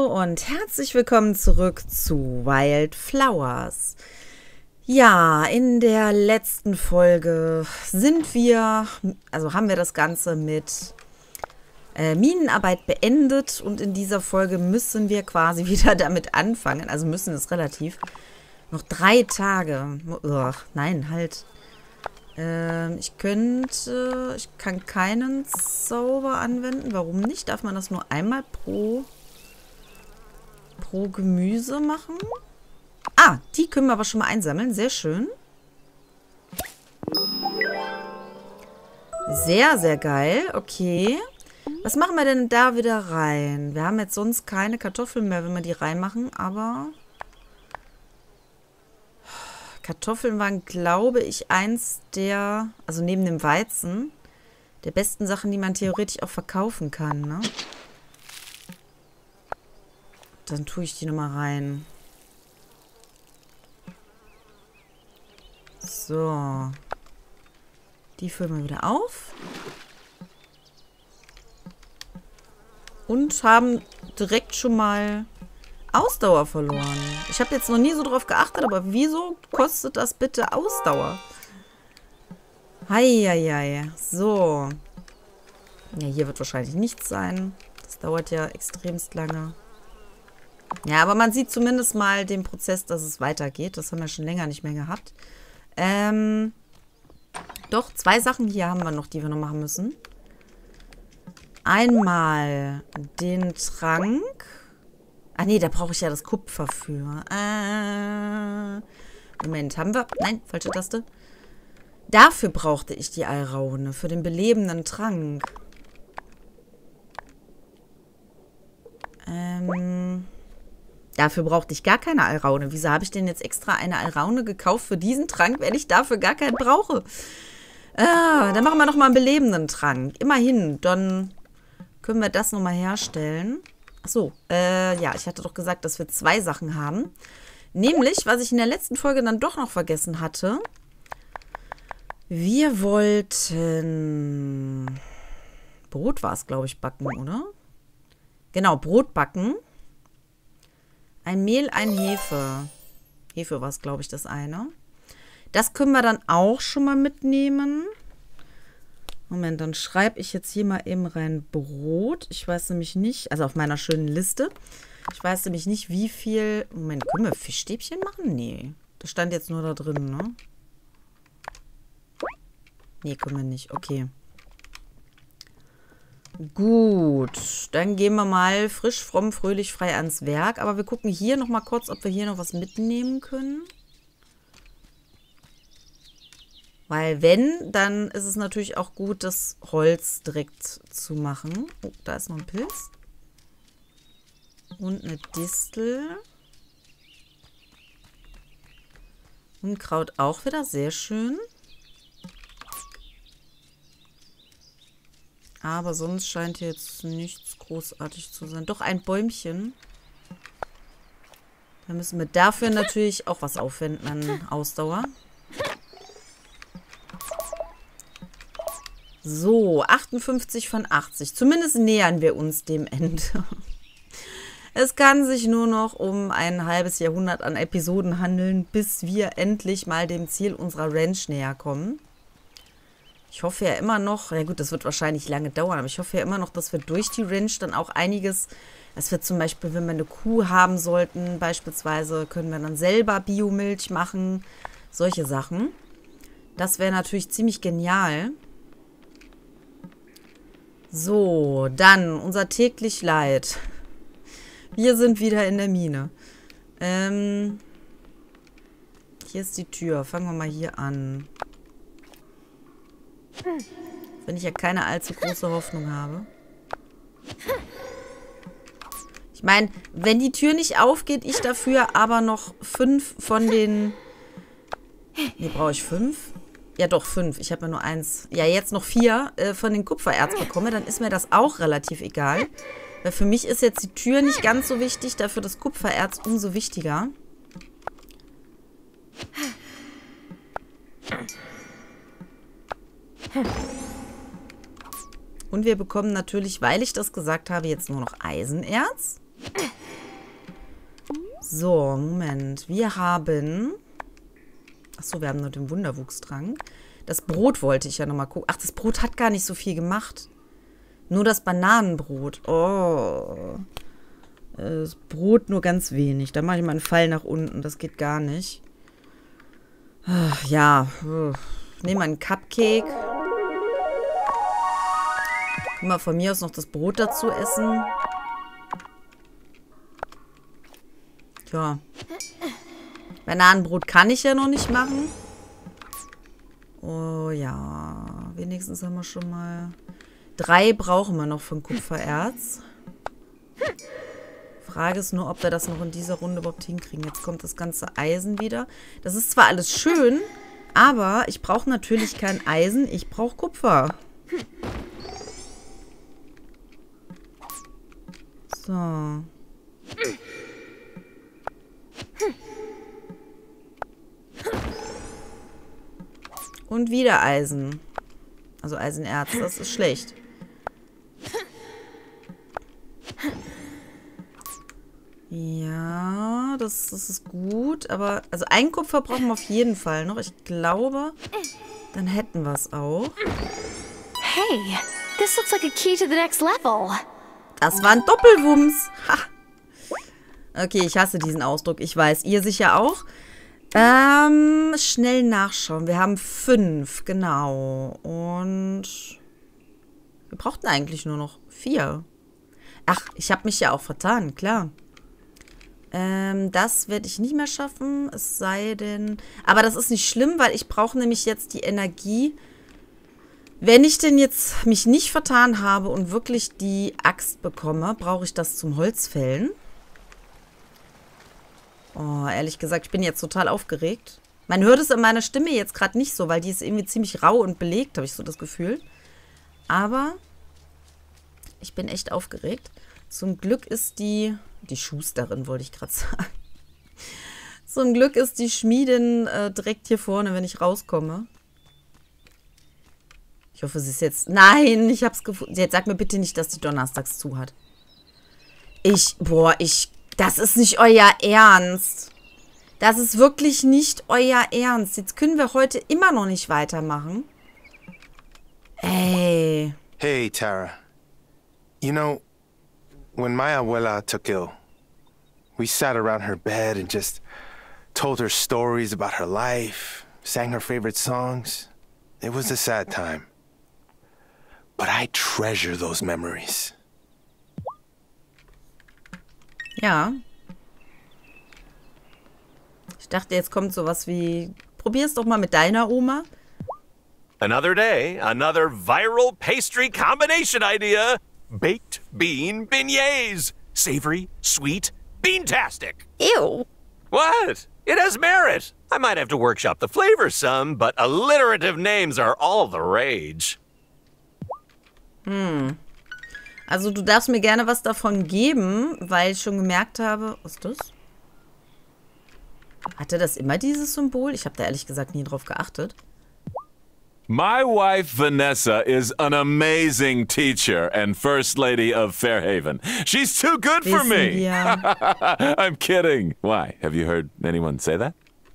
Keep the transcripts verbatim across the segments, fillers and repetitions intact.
und herzlich willkommen zurück zu Wildflowers. Ja, in der letzten Folge sind wir, also haben wir das Ganze mit äh, Minenarbeit beendet und in dieser Folge müssen wir quasi wieder damit anfangen. Also müssen es relativ. Noch drei Tage. Ugh, nein, halt. Ähm, ich könnte, ich kann keinen Zauber anwenden. Warum nicht? Darf man das nur einmal pro, pro Gemüse machen? Ah, die können wir aber schon mal einsammeln. Sehr schön. Sehr, sehr geil. Okay. Was machen wir denn da wieder rein? Wir haben jetzt sonst keine Kartoffeln mehr, wenn wir die reinmachen, aber Kartoffeln waren, glaube ich, eins der, also neben dem Weizen, der besten Sachen, die man theoretisch auch verkaufen kann, ne? Dann tue ich die nochmal rein. So. Die füllen wir wieder auf. Und haben direkt schon mal Ausdauer verloren. Ich habe jetzt noch nie so drauf geachtet, aber wieso kostet das bitte Ausdauer? Heieiei. So. Ja, hier wird wahrscheinlich nichts sein. Das dauert ja extremst lange. Ja, aber man sieht zumindest mal den Prozess, dass es weitergeht. Das haben wir schon länger nicht mehr gehabt. Ähm, doch, zwei Sachen hier haben wir noch, die wir noch machen müssen. Einmal den Trank. Ah, nee, da brauche ich ja das Kupfer für. Äh, Moment, haben wir? Nein, falsche Taste. Dafür brauchte ich die Alraune, für den belebenden Trank. Ähm, dafür brauchte ich gar keine Alraune. Wieso habe ich denn jetzt extra eine Alraune gekauft für diesen Trank, wenn ich dafür gar keinen brauche? Ah, dann machen wir noch mal einen belebenden Trank. Immerhin, dann können wir das nochmal herstellen. Achso, äh, ja, ich hatte doch gesagt, dass wir zwei Sachen haben. Nämlich, was ich in der letzten Folge dann doch noch vergessen hatte. Wir wollten Brot war es, glaube ich, backen, oder? Genau, Brot backen. Ein Mehl, ein Hefe. Hefe war es, glaube ich, das eine. Das können wir dann auch schon mal mitnehmen. Moment, dann schreibe ich jetzt hier mal eben rein Brot. Ich weiß nämlich nicht, also auf meiner schönen Liste. Ich weiß nämlich nicht, wie viel. Moment, können wir Fischstäbchen machen? Nee. Das stand jetzt nur da drin, ne? Nee, können wir nicht. Okay. Gut. Dann gehen wir mal frisch, fromm, fröhlich, frei ans Werk. Aber wir gucken hier nochmal kurz, ob wir hier noch was mitnehmen können. Weil wenn, dann ist es natürlich auch gut, das Holz direkt zu machen. Oh, da ist noch ein Pilz. Und eine Distel. Und Kraut auch wieder, sehr schön. Aber sonst scheint hier jetzt nichts großartig zu sein. Doch ein Bäumchen. Da müssen wir dafür natürlich auch was aufwenden an Ausdauer. So, achtundfünfzig von achtzig. Zumindest nähern wir uns dem Ende. Es kann sich nur noch um ein halbes Jahrhundert an Episoden handeln, bis wir endlich mal dem Ziel unserer Ranch näher kommen. Ich hoffe ja immer noch, ja gut, das wird wahrscheinlich lange dauern, aber ich hoffe ja immer noch, dass wir durch die Ranch dann auch einiges, dass wir zum Beispiel, wenn wir eine Kuh haben sollten, beispielsweise, können wir dann selber Biomilch machen. Solche Sachen. Das wäre natürlich ziemlich genial. So, dann unser täglich Leid. Wir sind wieder in der Mine. Ähm, hier ist die Tür. Fangen wir mal hier an. Wenn ich ja keine allzu große Hoffnung habe. Ich meine, wenn die Tür nicht aufgeht, ich dafür aber noch fünf von den... Ne, brauche ich fünf? Ja, doch, fünf. Ich habe ja nur eins. Ja, jetzt noch vier äh, von den Kupfererz bekomme. Dann ist mir das auch relativ egal. Weil für mich ist jetzt die Tür nicht ganz so wichtig. Dafür das Kupfererz umso wichtiger. Und wir bekommen natürlich, weil ich das gesagt habe, jetzt nur noch Eisenerz. So, Moment. Wir haben... Achso, wir haben nur den Wunderwuchstrank. Das Brot wollte ich ja nochmal gucken. Ach, das Brot hat gar nicht so viel gemacht. Nur das Bananenbrot. Oh. Das Brot nur ganz wenig. Da mache ich mal einen Pfeil nach unten. Das geht gar nicht. Ach, ja. Ich nehme einen Cupcake. Kann mal von mir aus noch das Brot dazu essen. Tja. Bananenbrot kann ich ja noch nicht machen. Oh ja. Wenigstens haben wir schon mal... Drei brauchen wir noch von Kupfererz. Frage ist nur, ob wir das noch in dieser Runde überhaupt hinkriegen. Jetzt kommt das ganze Eisen wieder. Das ist zwar alles schön, aber ich brauche natürlich kein Eisen. Ich brauche Kupfer. So. Und wieder Eisen. Also Eisenerz, das ist schlecht. Ja, das, das ist gut. Aber, also ein Kupfer brauchen wir auf jeden Fall noch. Ich glaube, dann hätten wir es auch. Hey, this looks like a key to the next level. Das war ein Doppelwumms. Ha. Okay, ich hasse diesen Ausdruck. Ich weiß, ihr sicher auch. Ähm, schnell nachschauen. Wir haben fünf, genau. Und wir brauchten eigentlich nur noch vier. Ach, ich habe mich ja auch vertan, klar. Ähm, das werde ich nicht mehr schaffen, es sei denn... Aber das ist nicht schlimm, weil ich brauche nämlich jetzt die Energie. Wenn ich denn jetzt mich nicht vertan habe und wirklich die Axt bekomme, brauche ich das zum Holzfällen. Oh, ehrlich gesagt, ich bin jetzt total aufgeregt. Man hört es in meiner Stimme jetzt gerade nicht so, weil die ist irgendwie ziemlich rau und belegt, habe ich so das Gefühl. Aber ich bin echt aufgeregt. Zum Glück ist die... Die Schusterin, wollte ich gerade sagen. Zum Glück ist die Schmiedin äh, direkt hier vorne, wenn ich rauskomme. Ich hoffe, sie ist jetzt... Nein, ich hab's gefunden. Jetzt sag mir bitte nicht, dass die donnerstags zu hat. Ich... Boah, ich... Das ist nicht euer Ernst. Das ist wirklich nicht euer Ernst. Jetzt können wir heute immer noch nicht weitermachen. Ey. Hey, Tara. You know... When my abuela took ill, we sat around her bed and just told her stories about her life, sang her favorite songs. It was a sad time. But I treasure those memories. Ja. Ich dachte, jetzt kommt sowas wie, probier's doch mal mit deiner Oma. Another day, another viral pastry combination idea. Baked bean beignets. Savory, sweet, beantastic. Ew. What? It has merit. I might have to workshop the flavor some, but alliterative names are all the rage. Hm. Also du darfst mir gerne was davon geben, weil ich schon gemerkt habe... Was ist das? Hatte das immer dieses Symbol? Ich habe da ehrlich gesagt nie drauf geachtet. My wife, Vanessa, is an amazing teacher and First Lady of Fairhaven. She's too good for Wissen me. wir. I'm kidding. Why? Have you heard anyone say that?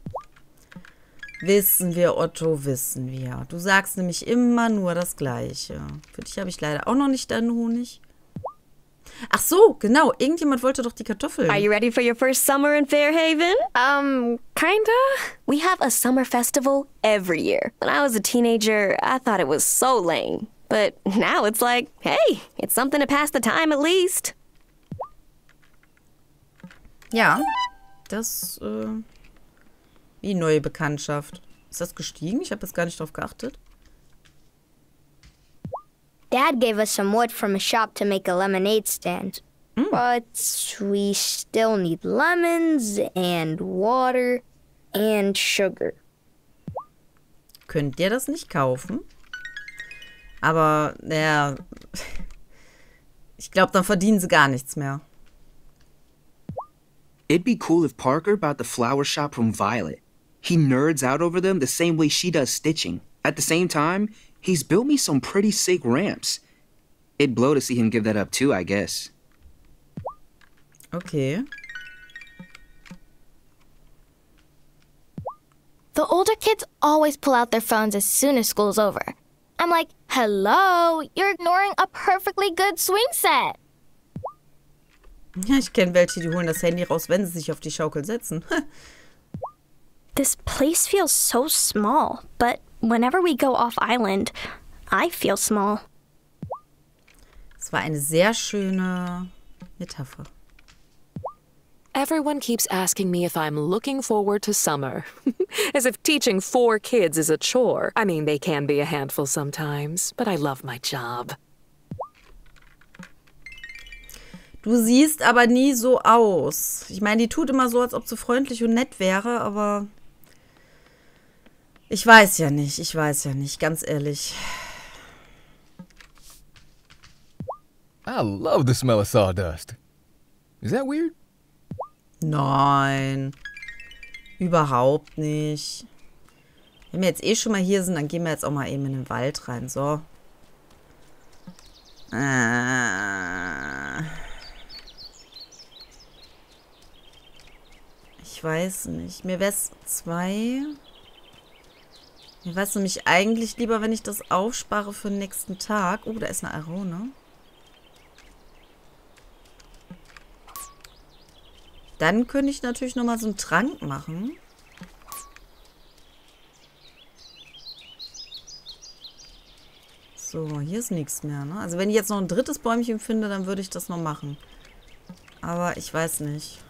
Wissen wir, Otto, wissen wir. Du sagst nämlich immer nur das Gleiche. Für dich habe ich leider auch noch nicht deinen Honig. Ach so, genau. Irgendjemand wollte doch die Kartoffeln. Are you ready for your first summer in Fairhaven? Um, kinda. We have a summer festival every year. When I was a teenager, I thought it was so lame. But now it's like, hey, it's something to pass the time at least. Ja, das, äh, wie neue Bekanntschaft. Ist das gestiegen? Ich habe jetzt gar nicht drauf geachtet. Dad gave us some wood from a shop to make a lemonade stand. Mm. But we still need lemons and water and sugar. Könnt ihr das nicht kaufen? Aber, naja, ich glaube, dann verdienen sie gar nichts mehr. It'd be cool if Parker bought the flower shop from Violet. He nerds out over them the same way she does stitching. At the same time, he's built me some pretty sick ramps. It'd blow to see him give that up too, I guess. Okay. The older kids always pull out their phones as soon as school's over. I'm like, hello, you're ignoring a perfectly good swing set. Ja, ich kenne welche, die holen das Handy raus, wenn sie sich auf die Schaukel setzen. This place feels so small, but whenever we go off island, I feel small. Das war eine sehr schöne Metapher. Everyone keeps asking me if I'm looking forward to summer. As if teaching four kids is a chore. I mean, they can be a handful sometimes, but I love my job. Du siehst aber nie so aus. Ich meine, die tut immer so, als ob sie freundlich und nett wäre, aber ich weiß ja nicht, ich weiß ja nicht, ganz ehrlich. I love the smell of sawdust. Is that weird? Nein, überhaupt nicht. Wenn wir jetzt eh schon mal hier sind, dann gehen wir jetzt auch mal eben in den Wald rein. So. Äh. Ich weiß nicht. Mir wäre es zwei. Mir wäre es nämlich eigentlich lieber, wenn ich das aufspare für den nächsten Tag. Oh, da ist eine Arone. Dann könnte ich natürlich nochmal so einen Trank machen. So, hier ist nichts mehr, ne? Also wenn ich jetzt noch ein drittes Bäumchen finde, dann würde ich das noch machen. Aber ich weiß nicht.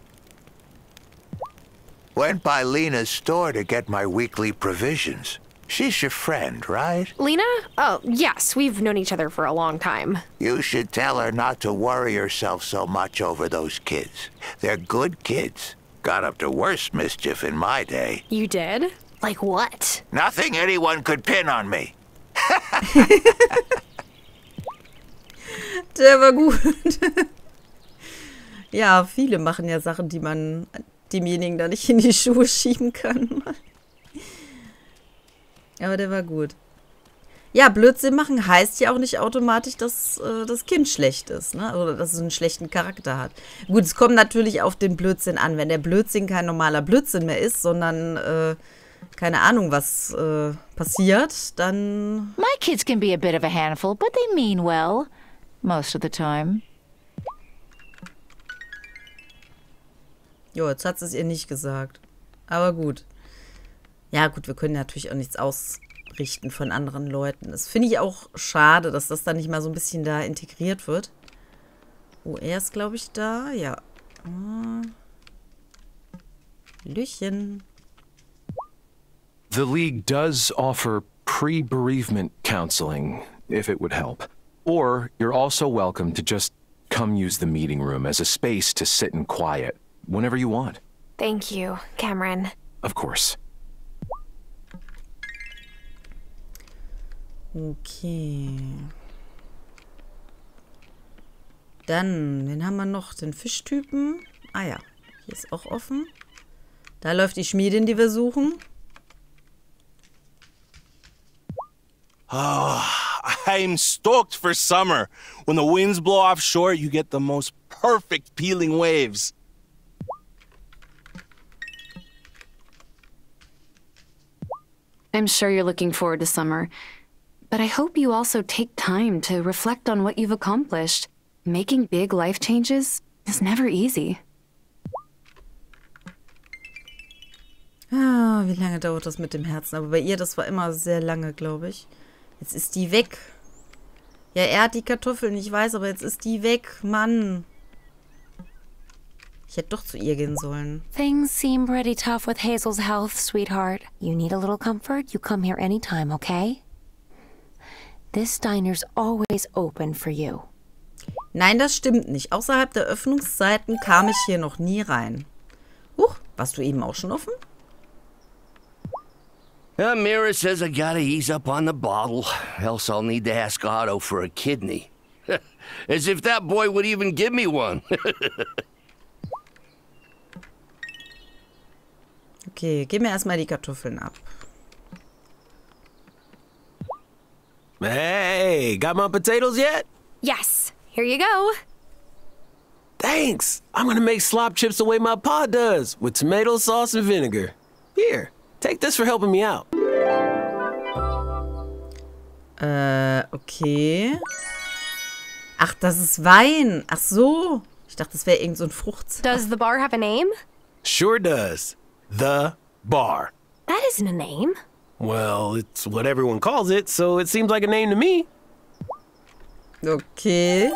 Went by Lena's store to get my weekly provisions. She's your friend, right? Lena? Oh, yes. We've known each other for a long time. You should tell her not to worry herself so much over those kids. They're good kids. Got up to worse mischief in my day. You did? Like what? Nothing anyone could pin on me. Der war gut. Ja, viele machen ja Sachen, die man demjenigen da nicht in die Schuhe schieben kann. Aber der war gut. Ja, Blödsinn machen heißt ja auch nicht automatisch, dass äh, das Kind schlecht ist, ne? Oder dass es einen schlechten Charakter hat. Gut, es kommt natürlich auf den Blödsinn an. Wenn der Blödsinn kein normaler Blödsinn mehr ist, sondern äh, keine Ahnung, was äh, passiert, dann... My kids can be a bit of a handful, but they mean well. Most of the time. Jo, jetzt hat es ihr nicht gesagt. Aber gut. Ja, gut, wir können natürlich auch nichts ausrichten von anderen Leuten. Das finde ich auch schade, dass das dann nicht mal so ein bisschen da integriert wird. Oh, er ist, glaube ich, da. Ja. Ah. Lüchen. The League does offer pre-bereavement counseling, if it would help. Or you're also welcome to just come use the meeting room as a space to sit in quiet, whenever you want. Thank you, Cameron. Of course. Okay. Dann, wen haben wir noch? Den Fischtypen. Ah ja, hier ist auch offen. Da läuft die Schmiedin, die wir suchen. Oh, I'm stoked for summer. When the winds blow offshore, you get the most perfect peeling waves. I'm sure you're looking forward to summer. But I hope you also take time to reflect on what you've accomplished. Making big life changes is never easy. Ah, wie lange dauert das mit dem Herzen? Aber bei ihr, das war immer sehr lange, glaube ich. Jetzt ist die weg. Ja, er hat die Kartoffeln, ich weiß, aber jetzt ist die weg. Mann. Ich hätte doch zu ihr gehen sollen. Things seem pretty tough with Hazel's health, sweetheart. You need a little comfort? You come here anytime, okay? This diner's always open for you. Nein, das stimmt nicht. Außerhalb der Öffnungszeiten kam ich hier noch nie rein. Huch, warst du eben auch schon offen? Uh, Mira says I gotta ease up on the bottle, else I'll need to ask Otto for a kidney. As if that boy would even give me one. Okay, gib mir erstmal die Kartoffeln ab. Hey, got my potatoes yet? Yes, here you go. Thanks. I'm gonna make slop chips the way my pa does, with tomato sauce and vinegar. Here, Take this for helping me out. Äh, okay. Ach, das ist Wein. Ach so. Ich dachte, das wäre irgend so ein Frucht. Does the bar have a name? Sure does. The Bar. That isn't a name. Well, it's what everyone calls it, so it seems like a name to me. Okay.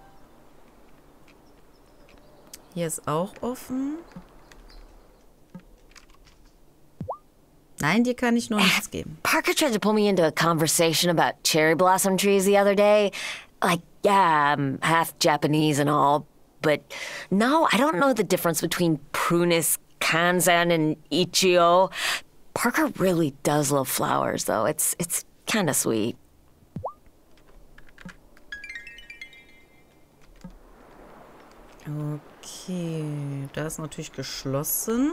Hier ist auch offen. Nein, dir kann ich nur nichts geben. Parker tried to pull me into a conversation about cherry blossom trees the other day. Like, yeah, I'm half Japanese and all, but no, I don't know the difference between Prunus, Kanzan, and Ichio. Parker really does love flowers, though. It's it's kind of sweet. Okay, da ist natürlich geschlossen.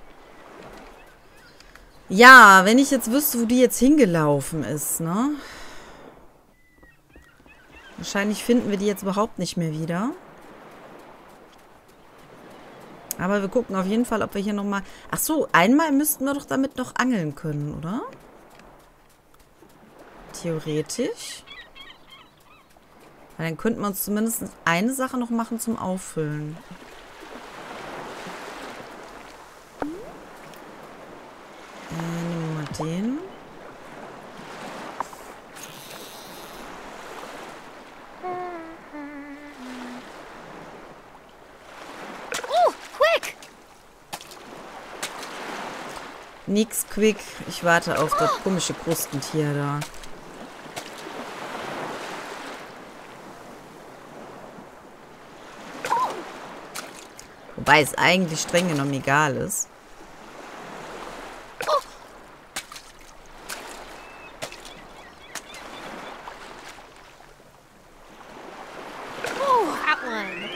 Ja, wenn ich jetzt wüsste, wo die jetzt hingelaufen ist, ne? Wahrscheinlich finden wir die jetzt überhaupt nicht mehr wieder. Aber wir gucken auf jeden Fall, ob wir hier nochmal... Ach so, einmal müssten wir doch damit noch angeln können, oder? Theoretisch. Weil dann könnten wir uns zumindest eine Sache noch machen zum Auffüllen. Äh, nehmen wir mal den. Oh, quick! Nix quick. Ich warte auf das komische Krustentier da. Wobei es eigentlich streng genommen egal ist. Oh, that one.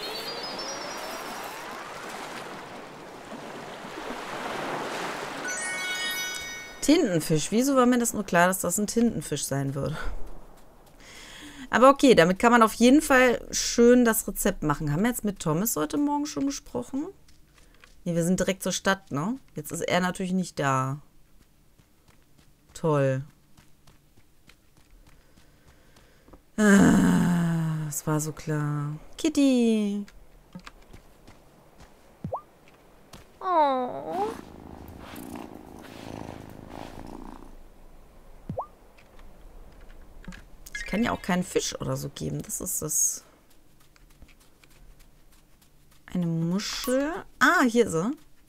Tintenfisch. Wieso war mir das nur klar, dass das ein Tintenfisch sein würde? Aber okay, damit kann man auf jeden Fall schön das Rezept machen. Haben wir jetzt mit Thomas heute Morgen schon gesprochen? Ne, wir sind direkt zur Stadt, ne? Jetzt ist er natürlich nicht da. Toll. Ah, das war so klar. Kitty. Oh. Ich kann ja auch keinen Fisch oder so geben. Das ist das. Eine Muschel. Ah, hier ist er.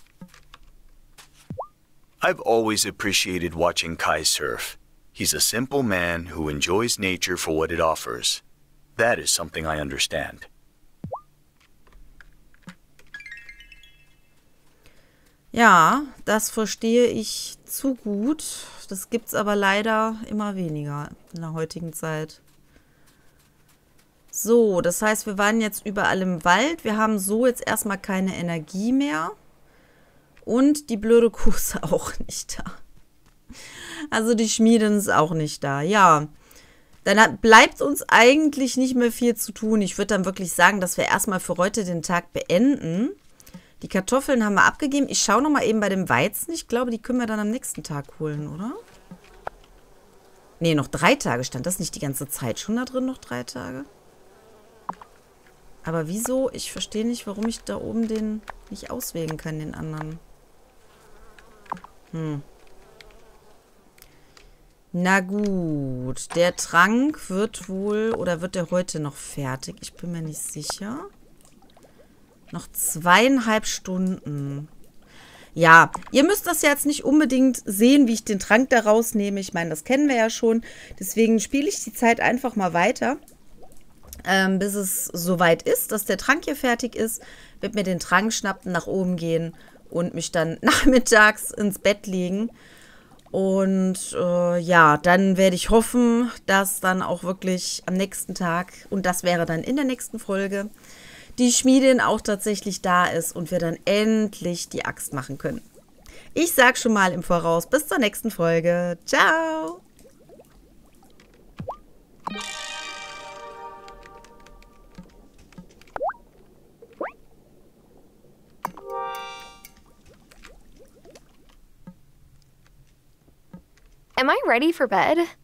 I've always appreciated watching Kai surf. He's a simple man who enjoys nature for what it offers. That is something I understand. Ja, das verstehe ich zu gut. Das gibt's aber leider immer weniger in der heutigen Zeit. So, das heißt, wir waren jetzt überall im Wald. Wir haben so jetzt erstmal keine Energie mehr. Und die blöde Kuh ist auch nicht da. Also die Schmiedin ist auch nicht da. Ja, dann hat, bleibt uns eigentlich nicht mehr viel zu tun. Ich würde dann wirklich sagen, dass wir erstmal für heute den Tag beenden. Die Kartoffeln haben wir abgegeben. Ich schaue nochmal eben bei dem Weizen. Ich glaube, die können wir dann am nächsten Tag holen, oder? Nee, noch drei Tage. Stand das nicht die ganze Zeit schon da drin, noch drei Tage? Aber wieso? Ich verstehe nicht, warum ich da oben den nicht auswählen kann, den anderen. Hm. Na gut. Der Trank wird wohl, oder wird der heute noch fertig? Ich bin mir nicht sicher. Noch zweieinhalb Stunden. Ja, ihr müsst das jetzt nicht unbedingt sehen, wie ich den Trank da rausnehme. Ich meine, das kennen wir ja schon. Deswegen spiele ich die Zeit einfach mal weiter, ähm, bis es soweit ist, dass der Trank hier fertig ist. Wird mir den Trank schnappen, nach oben gehen und mich dann nachmittags ins Bett legen. Und äh, ja, dann werde ich hoffen, dass dann auch wirklich am nächsten Tag, und das wäre dann in der nächsten Folge, die Schmiedin auch tatsächlich da ist und wir dann endlich die Axt machen können. Ich sag schon mal im Voraus, bis zur nächsten Folge. Ciao! Am I ready for bed?